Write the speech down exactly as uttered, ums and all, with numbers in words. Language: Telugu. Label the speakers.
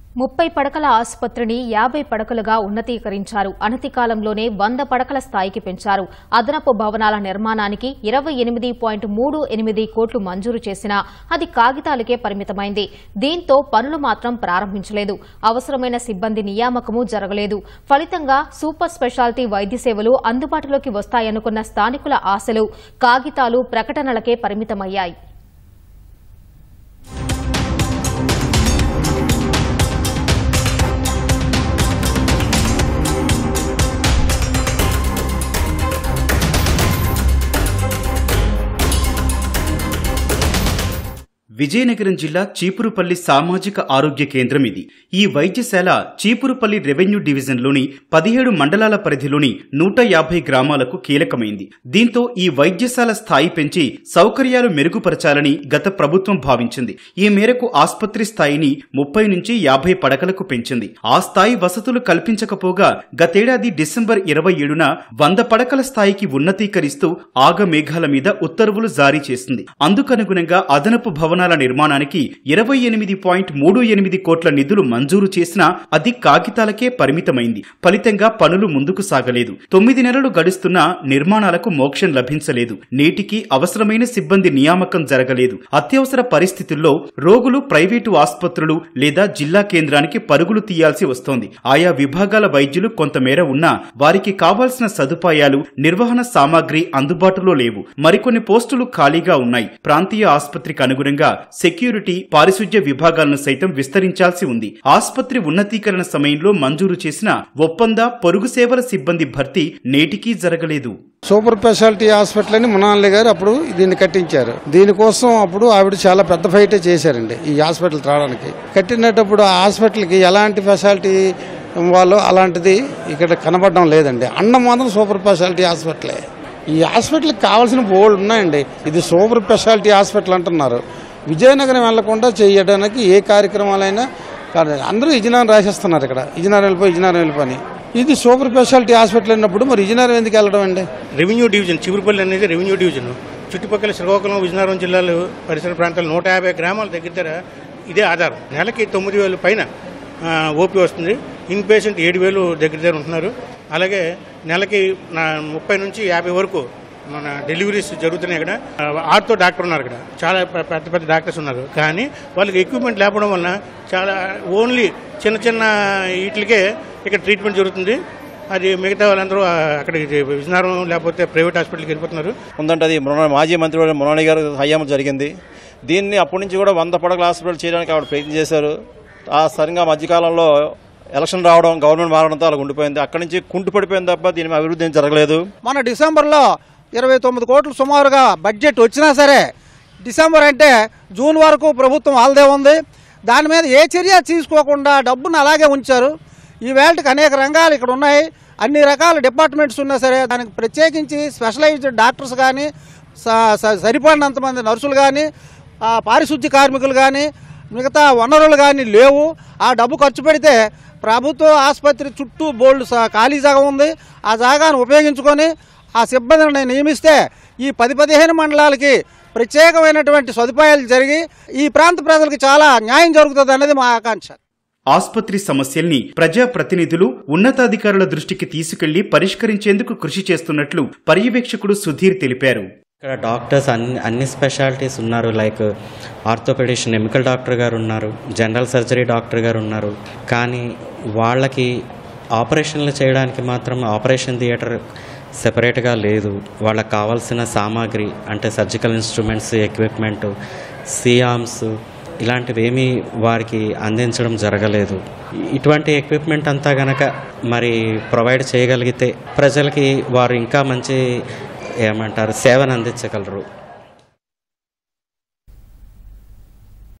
Speaker 1: ముప్పై పడకల ఆసుపత్రిని యాభై పడకలుగా ఉన్నతీకరించారు. అనతి కాలంలోనే వంద పడకల స్థాయికి పెంచారు. అదనపు భవనాల నిర్మాణానికి ఇరవై ఎనిమిది పాయింట్ మూడు ఎనిమిది కోట్లు మంజూరు చేసినా అది కాగితాలకే పరిమితమైంది. దీంతో పనులు మాత్రం ప్రారంభించలేదు. అవసరమైన సిబ్బంది నియామకమూ జరగలేదు. ఫలితంగా సూపర్ స్పెషాలిటీ వైద్య సేవలు అందుబాటులోకి వస్తాయనుకున్న స్థానికుల ఆశలు కాగితాలు, ప్రకటనలకే పరిమితమయ్యాయి.
Speaker 2: విజయనగరం జిల్లా చీపురుపల్లి సామాజిక ఆరోగ్య కేంద్రం ఇది. ఈ వైద్యశాల చీపురుపల్లి రెవెన్యూ డివిజన్లోని పదిహేడు మండలాల పరిధిలోని నూట యాభై గ్రామాలకు కీలకమైంది. దీంతో ఈ వైద్యశాల స్థాయి పెంచి సౌకర్యాలు మెరుగుపరచాలని గత ప్రభుత్వం భావించింది. ఈ మేరకు ఆస్పత్రి స్థాయిని ముప్పై నుంచి యాభై పడకలకు పెంచింది. ఆ స్థాయి వసతులు కల్పించకపోగా గతేడాది డిసెంబర్ ఇరవై ఏడున వంద పడకల స్థాయికి ఉన్నతీకరిస్తూ ఆగమేఘాల మీద ఉత్తర్వులు జారీ చేసింది. అందుకనుగుణంగా అదనపు భవనాల నిర్మాణానికి ఇరవై ఎనిమిది పాయింట్ మూడు ఎనిమిది కోట్ల నిధులు మంజూరు చేసినా అది కాగితాలకే పరిమితమైంది. ఫలితంగా పనులు ముందుకు సాగలేదు. తొమ్మిది నెలలు గడుస్తున్నా నిర్మాణాలకు మోక్షం లభించలేదు. నేటికి అవసరమైన సిబ్బంది నియామకం జరగలేదు. అత్యవసర పరిస్థితుల్లో రోగులు ప్రైవేటు ఆసుపత్రులు లేదా జిల్లా కేంద్రానికి పరుగులు తీయాల్సి వస్తోంది. ఆయా విభాగాల వైద్యులు కొంతమేర ఉన్నా వారికి కావాల్సిన సదుపాయాలు, నిర్వహణ సామాగ్రి అందుబాటులో లేవు. మరికొన్ని పోస్టులు ఖాళీగా ఉన్నాయి. ప్రాంతీయ ఆసుపత్రికి అనుగుణంగా సెక్యూరిటీ, పారిశుధ్య విభాగాలను సైతం విస్తరించాల్సి ఉంది. ఆసుపత్రి ఉన్నతీకరణ సమయంలో మంజూరు చేసిన ఒప్పంద, పొరుగు సేవల సిబ్బంది భర్తీ నేటికీ జరగలేదు.
Speaker 3: సూపర్ స్పెషాలిటీ హాస్పిటల్ అని మునాలి గారు అప్పుడు దీన్ని కట్టించారు. దీనికోసం అప్పుడు ఆవిడ చాలా పెద్ద ఫైటే చేశారండి ఈ హాస్పిటల్ రావడానికి. కట్టినప్పుడు ఆ హాస్పిటల్కి ఎలాంటి ఫెసిలిటీ ఇవ్వాలో అలాంటిది ఇక్కడ కనబడడం లేదండి. అన్నం మాత్రం సూపర్ స్పెషాలిటీ హాస్పిటలే. ఈ హాస్పిటల్కి కావాల్సిన బోర్డు ఉన్నాయండి. ఇది సూపర్ స్పెషాలిటీ హాస్పిటల్ అంటున్నారు. విజయనగరం వెళ్లకుండా చేయడానికి ఏ కార్యక్రమాలైనా అందరూ విజయనగరం రాసేస్తున్నారు. ఇక్కడ విజయనగరం వెళ్ళిపోయి విజయనగరం వెళ్ళిపోయి ఇది సూపర్ స్పెషాలిటీ హాస్పిటల్ అయినప్పుడు మరి విజయనగరం ఎందుకు వెళ్ళడం అండి?
Speaker 4: రెవెన్యూ డివిజన్ చీపురుపల్లి అనేది రెవెన్యూ డివిజన్. చుట్టుపక్కల శ్రీకాకుళం, విజయనగరం జిల్లాలు, పరిసర ప్రాంతాలు నూట యాభై గ్రామాల దగ్గర ఇదే ఆధారం. నెలకి తొమ్మిది వేలు పైన ఓపీ వస్తుంది. ఇన్ పేషెంట్ ఏడు వేలు దగ్గర దగ్గర ఉంటున్నారు. అలాగే నెలకి ముప్పై నుంచి యాభై వరకు మన డెలివరీస్ జరుగుతున్నాయి. ఇక్కడ ఆర్తో డాక్టర్ ఉన్నారు. ఇక్కడ చాలా పెద్ద పెద్ద డాక్టర్స్ ఉన్నారు. కానీ వాళ్ళకి ఎక్విప్మెంట్ లేకపోవడం వలన చాలా ఓన్లీ చిన్న చిన్న వీటికే ఇక్కడ ట్రీట్మెంట్ జరుగుతుంది. అది మిగతా వాళ్ళందరూ అక్కడ విజయనగరం లేకపోతే ప్రైవేట్ హాస్పిటల్కి వెళ్ళిపోతున్నారు.
Speaker 5: ఉందంటే అది మాజీ మంత్రి మునాలి గారు హయాంలో జరిగింది. దీన్ని అప్పటి నుంచి కూడా వంద పడకల హాస్పిటల్ చేయడానికి ఆవిడ ప్రయత్నం చేశారు. ఆ సరిగా మధ్యకాలంలో ఎలక్షన్ రావడం, గవర్నమెంట్ మారడంతో అలా ఉండిపోయింది. అక్కడి నుంచి కుంటు పడిపోయింది తప్ప దీని అభివృద్ధి ఏం జరగలేదు.
Speaker 6: మన డిసెంబర్లో ఇరవై తొమ్మిది కోట్లు సుమారుగా బడ్జెట్ వచ్చినా సరే డిసెంబర్ అంటే జూన్ వరకు ప్రభుత్వం హాలిడే ఉంది. దాని మీద ఏ చర్య తీసుకోకుండా డబ్బును అలాగే ఉంచారు. ఈ వేళకి అనేక రంగాలు ఇక్కడ ఉన్నాయి. అన్ని రకాల డిపార్ట్మెంట్స్ ఉన్నా సరే దానికి ప్రత్యేకించి స్పెషలైజ్డ్ డాక్టర్స్ కానీ, సరిపడినంతమంది నర్సులు కానీ, పారిశుద్ధ్య కార్మికులు కానీ, మిగతా వనరులు కానీ లేవు. ఆ డబ్బు ఖర్చు పెడితే ప్రభుత్వ ఆసుపత్రి చుట్టూ బోల్డ్ ఖాళీ జాగా ఉంది. ఆ జాగాను ఉపయోగించుకొని ఆ సిబ్బందిని నియమిస్తే ఈ పది పదిహేను మండలాలకి ప్రత్యేకమైనటువంటి సదుపాయాలు జరిగి ఈ ప్రాంత ప్రజలకు చాలా న్యాయం జరుగుతుంది అనేది మా ఆకాంక్ష.
Speaker 2: ఆసుపత్రి సమస్యల్ని ప్రజాప్రతినిధులు, ఉన్నతాధికారుల దృష్టికి తీసుకెళ్లి పరిష్కరించేందుకు కృషి చేస్తున్నట్లు పర్యవేక్షకుడు సుధీర్ తెలిపారు.
Speaker 7: ఇక్కడ డాక్టర్స్ అన్ని అన్ని స్పెషాలిటీస్ ఉన్నారు. లైక్ ఆర్థోపెడిషన్ ఎమికల్ డాక్టర్ గారు ఉన్నారు, జనరల్ సర్జరీ డాక్టర్ గారు ఉన్నారు. కానీ వాళ్ళకి ఆపరేషన్లు చేయడానికి మాత్రం ఆపరేషన్ థియేటర్ సెపరేట్గా లేదు. వాళ్ళకి కావాల్సిన సామాగ్రి అంటే సర్జికల్ ఇన్స్ట్రుమెంట్స్, ఎక్విప్మెంట్, సిఆర్మ్స్ ఇలాంటివి ఏమీ వారికి అందించడం జరగలేదు. ఇటువంటి ఎక్విప్మెంట్ అంతా గనక మరి ప్రొవైడ్ చేయగలిగితే ప్రజలకి వారు ఇంకా మంచి ఏమంటారు సేవను అందించగలరు.